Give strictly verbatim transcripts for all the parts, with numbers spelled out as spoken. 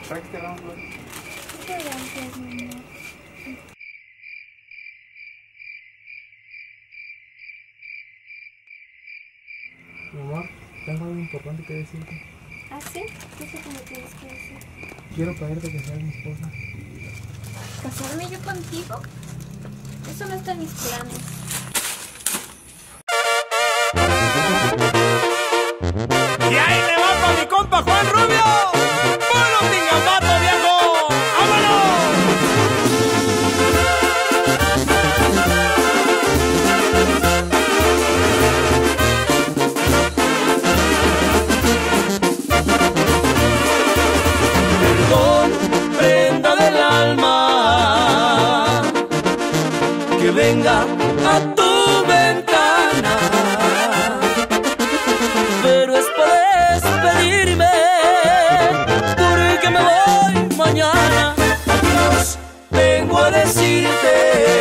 Tráetela un flor. Gracias, mi amor. Mi amor, tengo algo importante que decirte. ¿Ah, sí? ¿Qué es lo que me tienes que decir? Quiero pedirte que seas mi esposa. ¿Casarme yo contigo? Eso no está en mis planes. Y ahí le va pa' mi compa Juan Rubio. ¡Puro tingapato, viejo! ¡Vámonos! Perdón, prenda del alma, que venga a tu ventana, pero es para despedirme, porque me voy mañana. Adiós, vengo a decirte,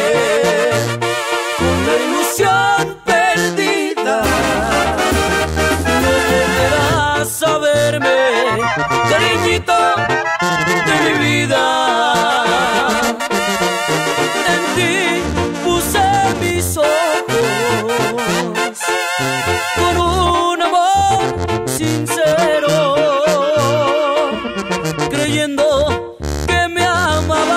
con la ilusión perdida, no volverás a verme, cariñito de mi vida. En ti puse mis ojos con un amor sincero, creyendo que me amabas,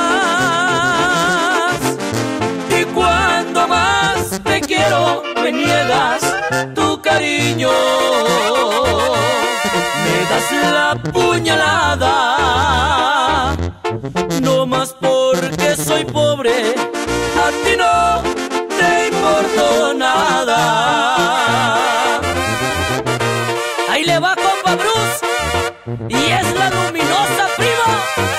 y cuando más te quiero me niegas tu cariño, me das la puñalada, no más porque soy pobre, a ti no te importó nada. Ahí le va compa Bruce, y es la luminosa prima.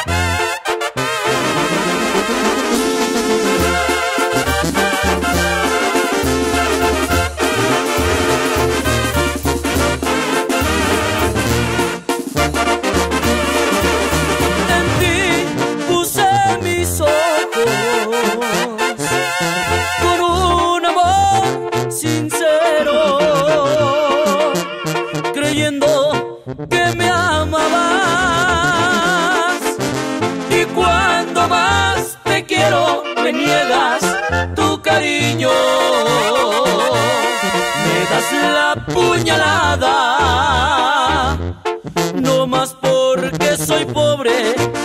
En ti puse mis ojos con un amor sincero, creyendo que me amabas, y cuando más te quiero me niegas tu cariño, me das la puñalada, no más porque soy pobre,